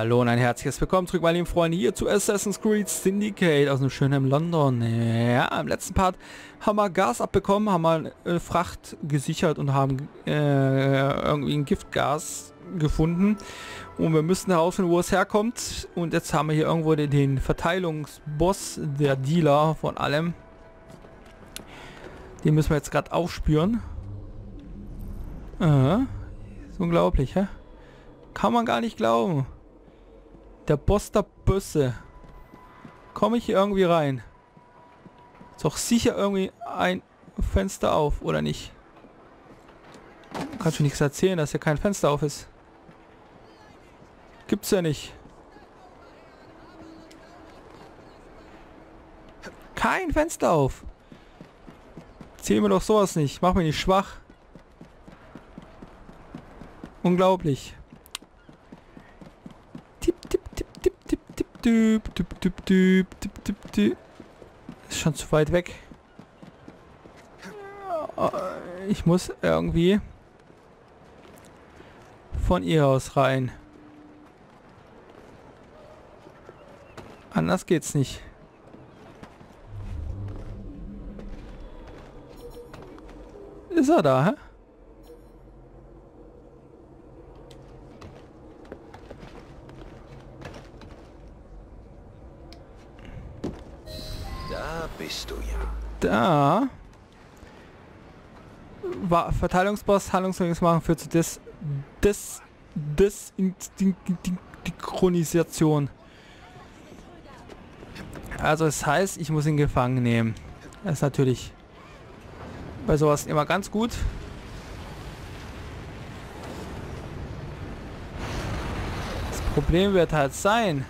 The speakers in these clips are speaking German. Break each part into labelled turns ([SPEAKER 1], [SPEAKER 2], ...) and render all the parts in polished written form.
[SPEAKER 1] Hallo und ein herzliches Willkommen zurück, meine lieben Freunde, hier zu Assassin's Creed Syndicate aus dem schönen London. Ja, im letzten Part haben wir Gas abbekommen, haben wir Fracht gesichert und haben irgendwie ein Giftgas gefunden. Und wir müssen herausfinden, wo es herkommt. Und jetzt haben wir hier irgendwo den Verteilungsboss, der Dealer von allem. Den müssen wir jetzt gerade aufspüren. Ist unglaublich, hä? Kann man gar nicht glauben. Der Boss der Bösse. Komme ich hier irgendwie rein? Ist doch sicher irgendwie ein Fenster auf, oder nicht? Kannst du nichts erzählen, dass hier kein Fenster auf ist. Gibt's ja nicht. Kein Fenster auf. Erzähl mir doch sowas nicht. Mach mich nicht schwach. Unglaublich. Ist schon zu weit weg. Ich muss irgendwie von ihr aus rein. Anders geht's nicht. Ist er da, hä?
[SPEAKER 2] Da bist du ja.
[SPEAKER 1] Da war Verteilungsboss, Handlungsregeln machen führt zu Desynchronisation. Also es heißt, ich muss ihn gefangen nehmen. Das ist natürlich bei sowas immer ganz gut. Das Problem wird halt sein,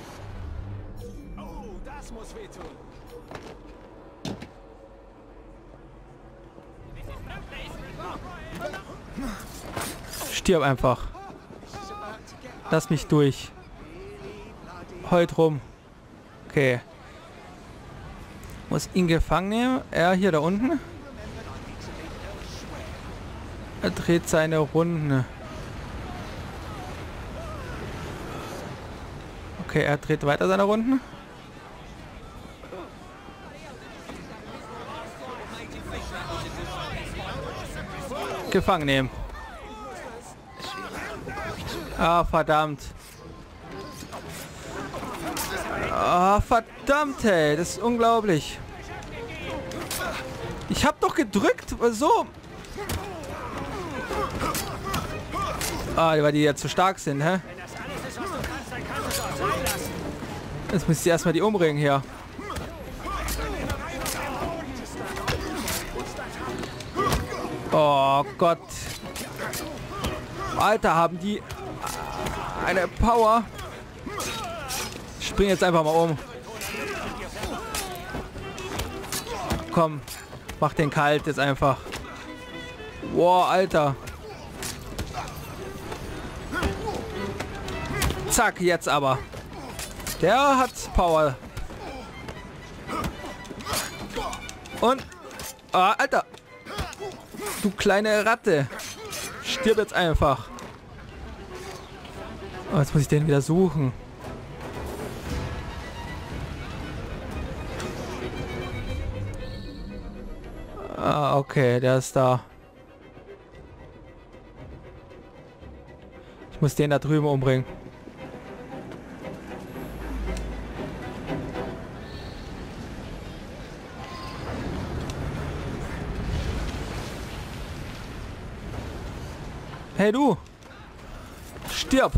[SPEAKER 1] stirb einfach. Lass mich durch. Heult rum. Okay. Muss ihn gefangen nehmen. Er hier da unten. Er dreht seine Runden. Okay, er dreht weiter seine Runden. Gefangen nehmen. Ah, verdammt. Ah, verdammt, hey. Das ist unglaublich. Ich hab doch gedrückt. So. Ah, weil die ja zu stark sind, hä? Jetzt müsst ihr erstmal die umbringen hier. Oh Gott. Alter, haben die eine Power. Ich spring jetzt einfach mal um. Komm, mach den kalt jetzt einfach. Wow, Alter. Zack, jetzt aber. Der hat Power. Und... Ah, Alter. Du kleine Ratte. Stirb jetzt einfach. Oh, jetzt muss ich den wieder suchen. Ah, okay, der ist da. Ich muss den da drüben umbringen. Hey du! Stirb!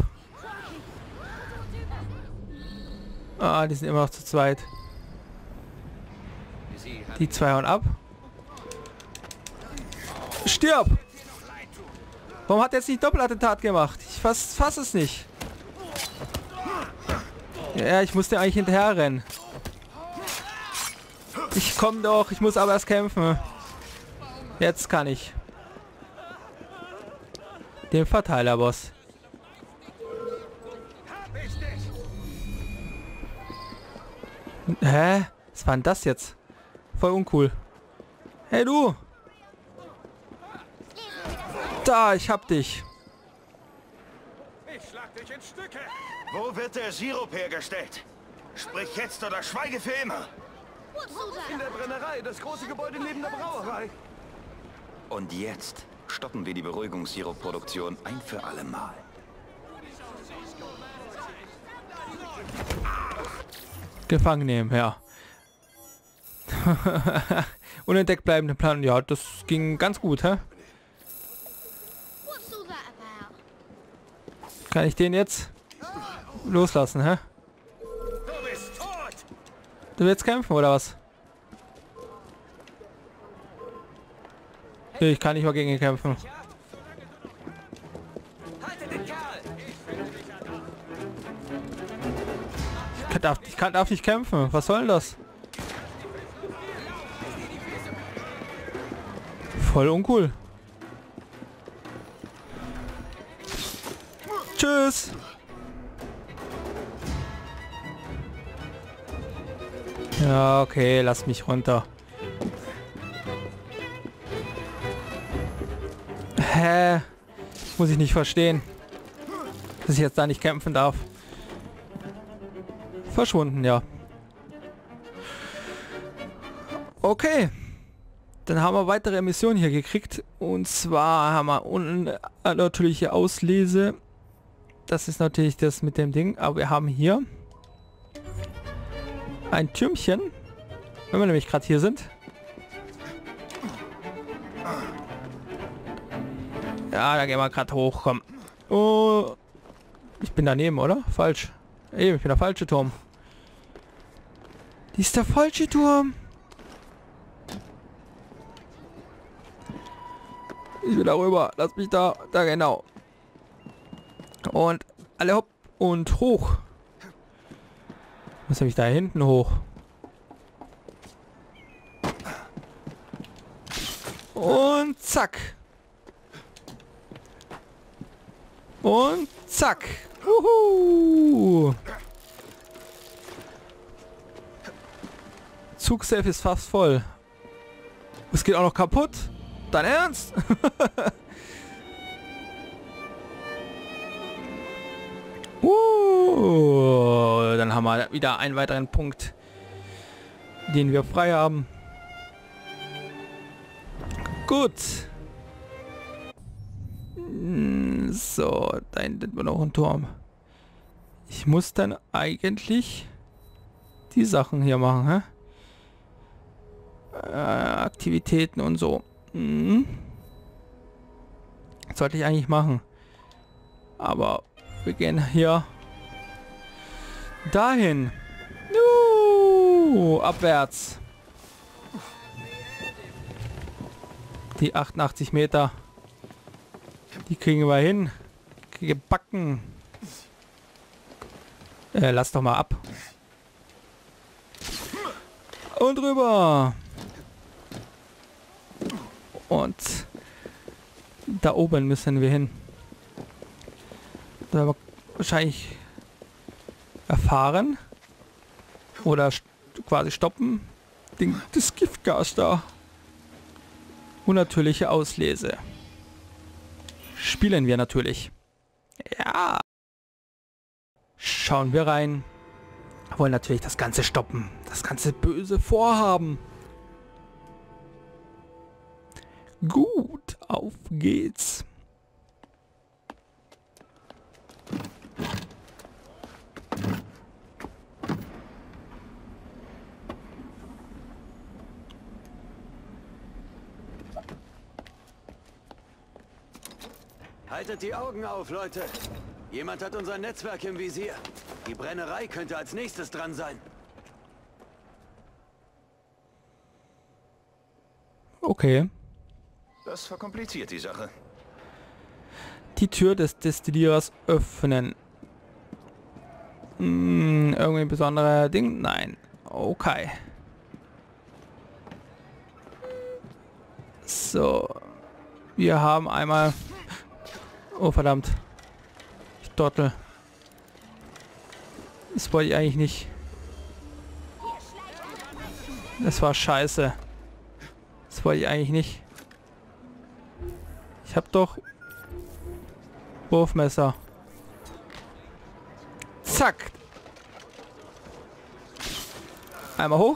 [SPEAKER 1] Ah, die sind immer noch zu zweit. Die zwei hauen ab. Stirb! Warum hat er jetzt nicht Doppelattentat gemacht? Ich fass es nicht. Ja, ich musste eigentlich hinterher rennen. Ich komm doch, ich muss aber erst kämpfen. Jetzt kann ich. Den Verteilerboss. Hä? Was war denn das jetzt? Voll uncool. Hey du! Da, ich hab dich.
[SPEAKER 3] Ich schlag dich in Stücke.
[SPEAKER 2] Wo wird der Sirup hergestellt? Sprich jetzt oder schweige für immer.
[SPEAKER 3] In der Brennerei, das große Gebäude neben der Brauerei.
[SPEAKER 2] Und jetzt stoppen wir die Beruhigungssirupproduktion ein für alle Mal.
[SPEAKER 1] Gefangen nehmen, ja. Unentdeckt bleibenden Plan. Ja, das ging ganz gut, hä? Kann ich den jetzt loslassen, hä?
[SPEAKER 2] Du bist tot!
[SPEAKER 1] Du willst kämpfen, oder was? Ich kann nicht mal gegen ihn kämpfen. Ich darf nicht kämpfen. Was soll denn das? Voll uncool. Tschüss. Ja, okay, lass mich runter. Hä? Muss ich nicht verstehen, dass ich jetzt da nicht kämpfen darf. Verschwunden, ja. Okay. Dann haben wir weitere Missionen hier gekriegt. Und zwar haben wir unnatürliche Auslese. Das ist natürlich das mit dem Ding. Aber wir haben hier ein Türmchen. Wenn wir nämlich gerade hier sind. Ja, da gehen wir gerade hoch. Komm. Oh. Ich bin daneben, oder? Falsch. Eben, ich bin der falsche Turm. Die ist der falsche Turm. Ich will da rüber. Lass mich da. Da genau. Und alle hopp und hoch. Was habe ich da hinten hoch? Und zack. Und zack. Uhu. Zugsafe ist fast voll. Es geht auch noch kaputt. Dein Ernst? Dann haben wir wieder einen weiteren Punkt, den wir frei haben. Gut. So, da hinten wird noch ein Turm. Ich muss dann eigentlich die Sachen hier machen, hä? Aktivitäten und so. Das sollte ich eigentlich machen. Aber wir gehen hier dahin. Abwärts. Die 88 Meter. Die kriegen wir hin. Gebacken. Lass doch mal ab. Und rüber. Und da oben müssen wir hin. Da werden wir wahrscheinlich erfahren. Oder quasi stoppen. Das Giftgas da. Unnatürliche Auslese. Spielen wir natürlich. Ja. Schauen wir rein. Wollen natürlich das Ganze stoppen. Das ganze böse Vorhaben. Gut, auf geht's.
[SPEAKER 3] Haltet die Augen auf, Leute. Jemand hat unser Netzwerk im Visier. Die Brennerei könnte als nächstes dran sein.
[SPEAKER 1] Okay.
[SPEAKER 2] Das verkompliziert die Sache.
[SPEAKER 1] Die Tür des Destillierers öffnen. Irgendwie ein besonderer Ding? Nein. Okay. So. Wir haben einmal... Oh, verdammt. Ich dottel. Das wollte ich eigentlich nicht. Das war scheiße. Das wollte ich eigentlich nicht. Ich hab doch... Wurfmesser. Zack. Einmal hoch.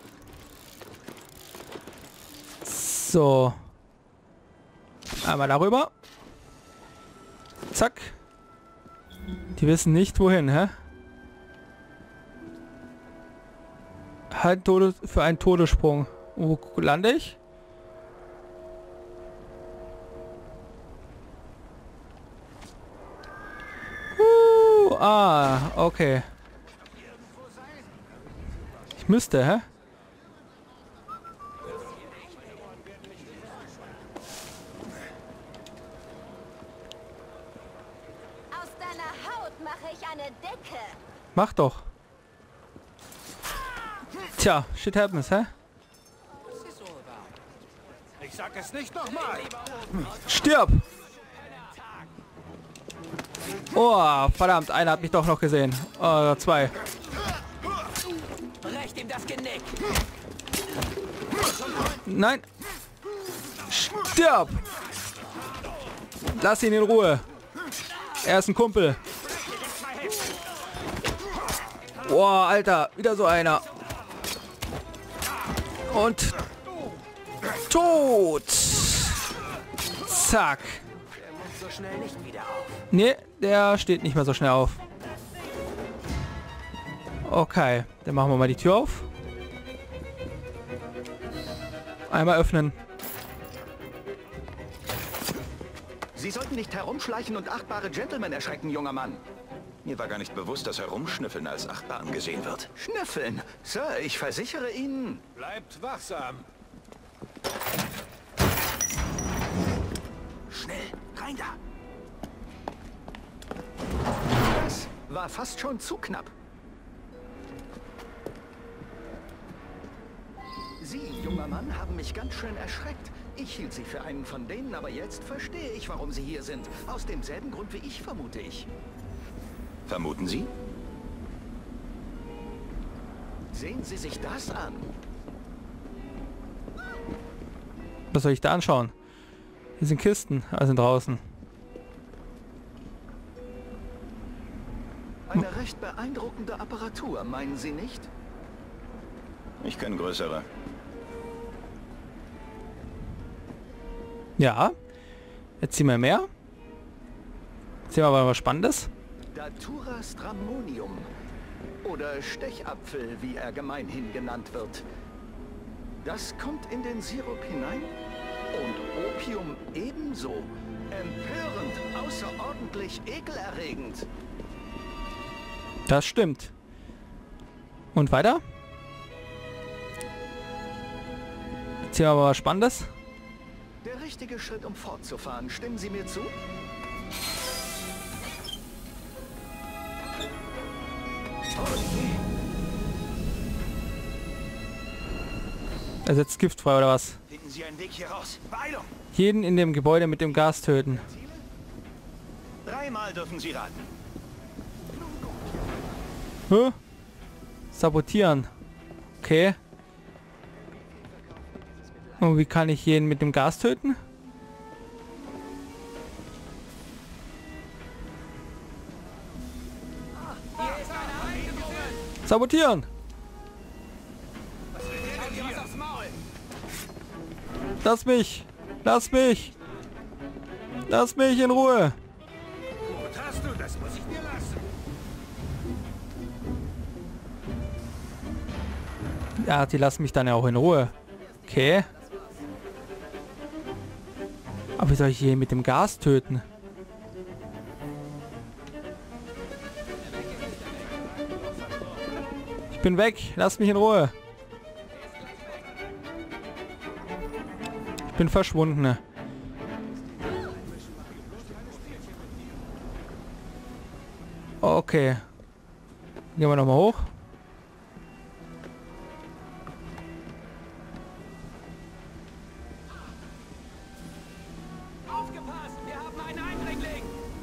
[SPEAKER 1] So. Einmal darüber. Zack. Die wissen nicht wohin, hä? Halt für einen Todessprung. Wo lande ich? Okay. Ich müsste, hä?
[SPEAKER 4] Aus deiner Haut mache ich eine Decke.
[SPEAKER 1] Mach doch. Tja, shit happens, hä?
[SPEAKER 3] Ich sag es nicht nochmal.
[SPEAKER 1] Stirb! Oh, verdammt, einer hat mich doch noch gesehen. Oh, zwei.
[SPEAKER 3] Recht ihm das Genick.
[SPEAKER 1] Nein! Stirb! Lass ihn in Ruhe. Er ist ein Kumpel. Boah, Alter, wieder so einer. Und tot. Zack.
[SPEAKER 3] So schnell nicht wieder auf.
[SPEAKER 1] Nee, der steht nicht mehr so schnell auf. Okay, dann machen wir mal die Tür auf. Einmal öffnen.
[SPEAKER 2] Sie sollten nicht herumschleichen und achtbare Gentlemen erschrecken, junger Mann. Mir war gar nicht bewusst, dass Herumschnüffeln als achtbar angesehen wird. Schnüffeln? Sir, ich versichere Ihnen...
[SPEAKER 3] Bleibt wachsam.
[SPEAKER 2] Schnell, rein da! Das war fast schon zu knapp. Sie, junger Mann, haben mich ganz schön erschreckt. Ich hielt Sie für einen von denen, aber jetzt verstehe ich, warum Sie hier sind. Aus demselben Grund wie ich, vermute ich. Vermuten Sie? Sehen Sie sich das an.
[SPEAKER 1] Was soll ich da anschauen? Hier sind Kisten, also draußen.
[SPEAKER 2] Eine recht beeindruckende Apparatur, meinen Sie nicht? Ich kenne größere.
[SPEAKER 1] Ja. Jetzt ziehen wir mehr. Jetzt sehen wir aber was Spannendes.
[SPEAKER 2] Datura stramonium. Oder Stechapfel, wie er gemeinhin genannt wird. Das kommt in den Sirup hinein. Und Opium ebenso. Empörend, außerordentlich ekelerregend.
[SPEAKER 1] Das stimmt. Und weiter? Jetzt hier aber was Spannendes.
[SPEAKER 2] Der richtige Schritt, um fortzufahren. Stimmen Sie mir zu?
[SPEAKER 1] Er setzt Gift frei oder was?
[SPEAKER 2] Finden Sie einen Weg hier raus. Beeilung!
[SPEAKER 1] Jeden in dem Gebäude mit dem Gas töten.
[SPEAKER 2] 3-mal dürfen Sie raten.
[SPEAKER 1] Hä? Sabotieren. Okay. Und wie kann ich jeden mit dem Gas töten? Sabotieren! Lass mich! Lass mich! Lass mich in Ruhe!
[SPEAKER 3] Gut hast du, das muss ich dir lassen.
[SPEAKER 1] Ja, die lassen mich dann ja auch in Ruhe. Okay. Aber wie soll ich jeden mit dem Gas töten? Ich bin weg. Lass mich in Ruhe. Ich bin verschwunden. Okay. Gehen wir nochmal hoch.
[SPEAKER 3] Aufgepasst, wir haben einen Eindringling.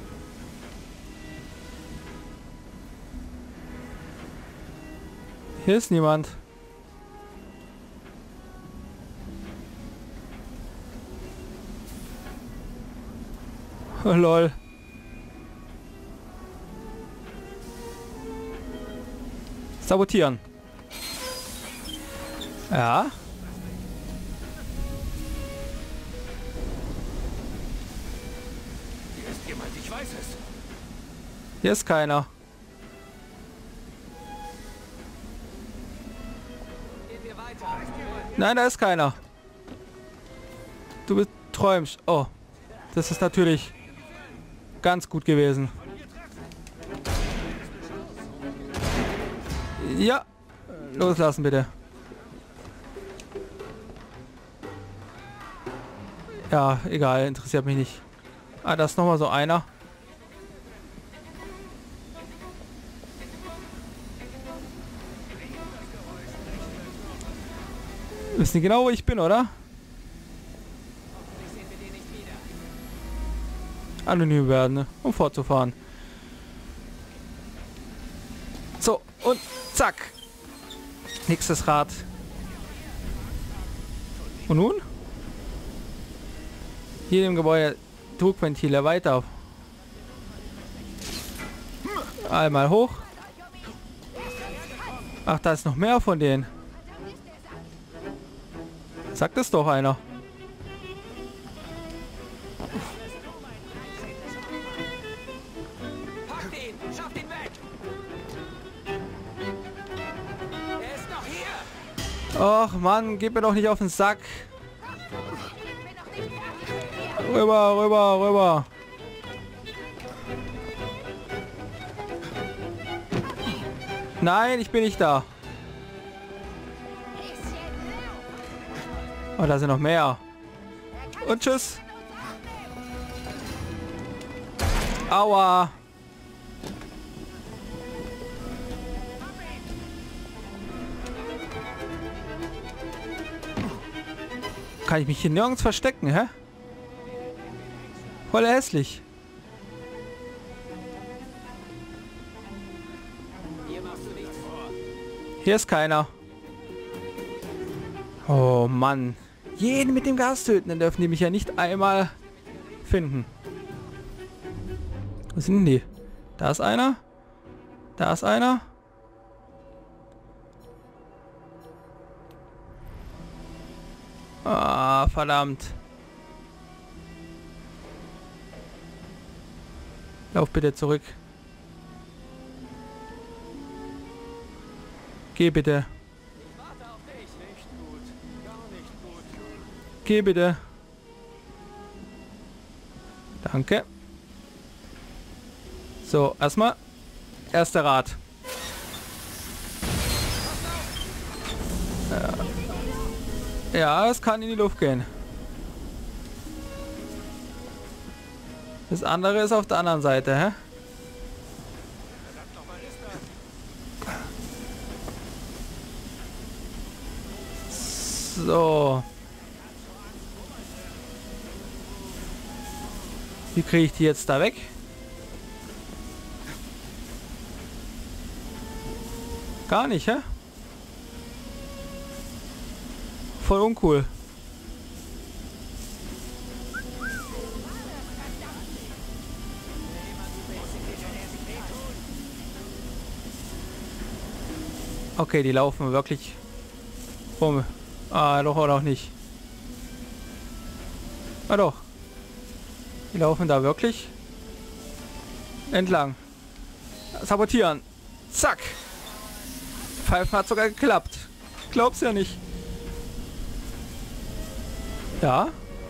[SPEAKER 1] Hier ist niemand. Oh, lol. Sabotieren. Ja.
[SPEAKER 2] Hier ist jemand, ich weiß es.
[SPEAKER 1] Hier ist keiner. Nein, da ist keiner. Du träumst. Oh. Das ist natürlich ganz gut gewesen. Ja. Loslassen bitte. Ja, egal. Interessiert mich nicht. Ah, da ist nochmal so einer. Wissen genau, wo ich bin, oder? Anonym werden, ne? Um fortzufahren. So, und zack. Nächstes Rad. Und nun? Hier im Gebäude Druckventile weiter. Einmal hoch. Ach, da ist noch mehr von denen. Sagt es doch einer.
[SPEAKER 3] Packt ihn! Schafft ihn weg! Er ist noch hier!
[SPEAKER 1] Och Mann, gib mir doch nicht auf den Sack. Rüber, rüber, rüber. Nein, ich bin nicht da. Oh, da sind noch mehr. Und tschüss. Aua. Kann ich mich hier nirgends verstecken, hä? Voll hässlich. Hier ist keiner. Oh Mann. Jeden mit dem Gas töten, dann dürfen die mich ja nicht einmal finden. Wo sind denn die? Da ist einer. Da ist einer. Ah, verdammt. Lauf bitte zurück. Geh bitte. Geh bitte. Danke. So, erstmal. Erster Rad. Ja, es kann in die Luft gehen. Das andere ist auf der anderen Seite, hä? So. Wie kriege ich die jetzt da weg? Gar nicht, hä? Voll uncool. Okay, die laufen wirklich rum. Ah, doch oder auch nicht. Ah, doch. Die laufen da wirklich entlang. Sabotieren. Zack. Pfeifen hat sogar geklappt. Glaub's ja nicht. Ja.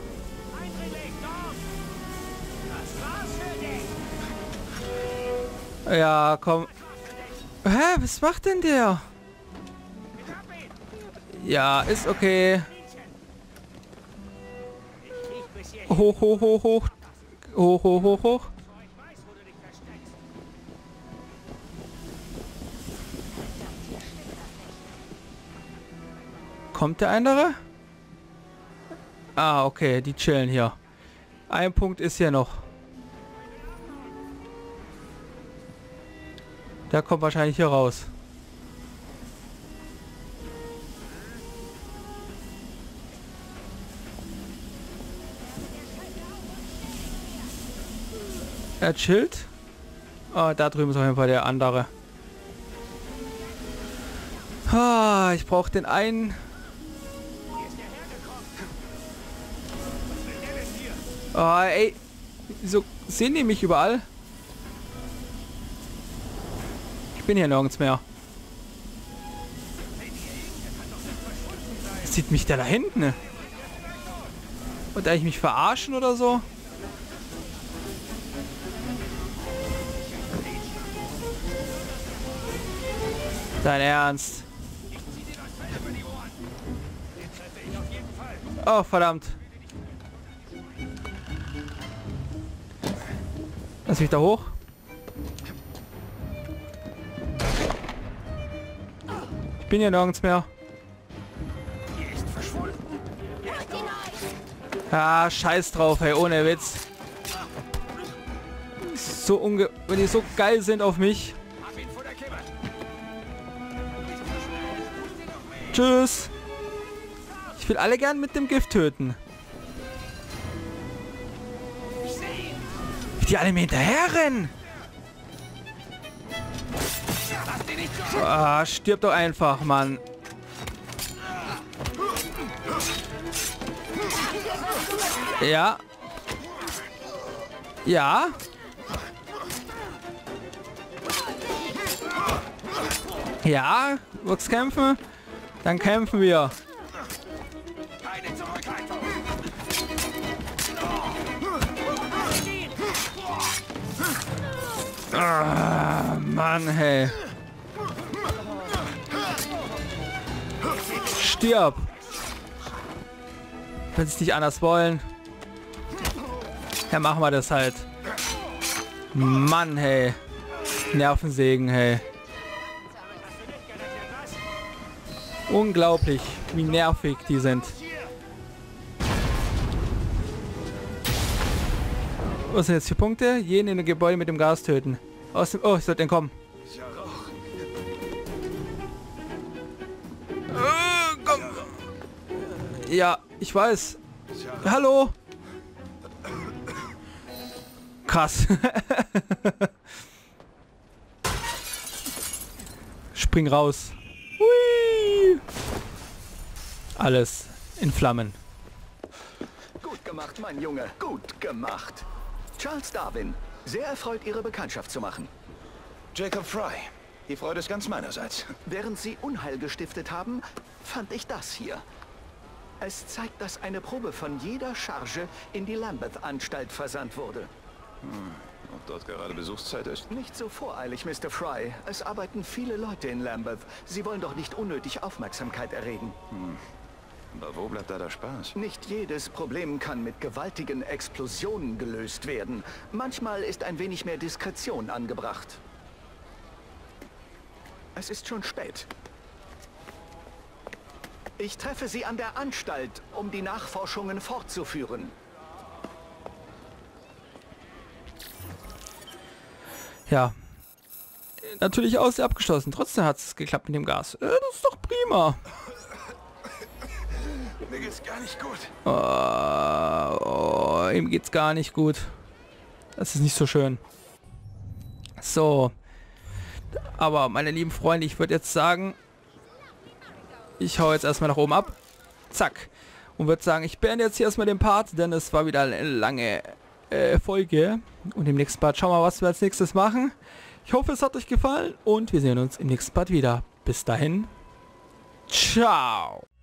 [SPEAKER 1] Ja, komm. Hä, was macht denn der? Ja, ist okay. Hoch, hoch, hoch, hoch. Hoch, hoch, hoch, hoch. Kommt der andere? Ah, okay, die chillen hier. Ein Punkt ist hier noch. Der kommt wahrscheinlich hier raus. Er chillt. Ah, da drüben ist auf jeden Fall der andere. Ich brauche den einen. Ey. Wieso sehen die mich überall? Ich bin hier nirgends mehr. Sieht mich der da hinten? Und eigentlich mich verarschen oder so? Dein Ernst? Oh, verdammt. Lass mich da hoch. Ich bin hier nirgends mehr. Ah, scheiß drauf, hey, ohne Witz. So wenn die so geil sind auf mich. Tschüss. Ich will alle gern mit dem Gift töten. Wie die alle mir hinterher rennen. Ah, stirb doch einfach, Mann. Ja. Ja. Ja, willst kämpfen? Dann kämpfen wir. Ah, Mann, hey. Stirb. Wenn sie es nicht anders wollen. Ja, machen wir das halt. Mann, hey. Nervensägen, hey. Unglaublich, wie nervig die sind. Was sind jetzt 4 Punkte? Jeden in dem Gebäude mit dem Gas töten. Aus dem, oh, ich sollte entkommen. Komm. Ja, ich weiß. Hallo. Krass. Spring raus. Hui. Alles in Flammen.
[SPEAKER 2] Gut gemacht, mein Junge. Gut gemacht. Charles Darwin. Sehr erfreut, Ihre Bekanntschaft zu machen.
[SPEAKER 5] Jacob Fry. Die Freude ist ganz meinerseits.
[SPEAKER 2] Während Sie Unheil gestiftet haben, fand ich das hier. Es zeigt, dass eine Probe von jeder Charge in die Lambeth-Anstalt versandt wurde.
[SPEAKER 5] Ob dort gerade Besuchszeit ist?
[SPEAKER 2] Nicht so voreilig, Mr. Fry. Es arbeiten viele Leute in Lambeth. Sie wollen doch nicht unnötig Aufmerksamkeit erregen.
[SPEAKER 5] Aber wo bleibt da der Spaß?
[SPEAKER 2] Nicht jedes Problem kann mit gewaltigen Explosionen gelöst werden. Manchmal ist ein wenig mehr Diskretion angebracht. Es ist schon spät. Ich treffe Sie an der Anstalt, um die Nachforschungen fortzuführen.
[SPEAKER 1] Ja. Natürlich aus abgeschlossen. Trotzdem hat es geklappt mit dem Gas. Das ist doch prima.
[SPEAKER 5] Mir geht's gar nicht gut.
[SPEAKER 1] Ihm geht's gar nicht gut. Das ist nicht so schön. So. Aber meine lieben Freunde, ich würde jetzt sagen, ich hau jetzt erstmal nach oben ab. Zack. Und würde sagen, ich beende jetzt hier erstmal den Part, denn es war wieder eine lange Folge. Und im nächsten Part schauen wir mal, was wir als nächstes machen. Ich hoffe, es hat euch gefallen und wir sehen uns im nächsten Part wieder. Bis dahin. Ciao.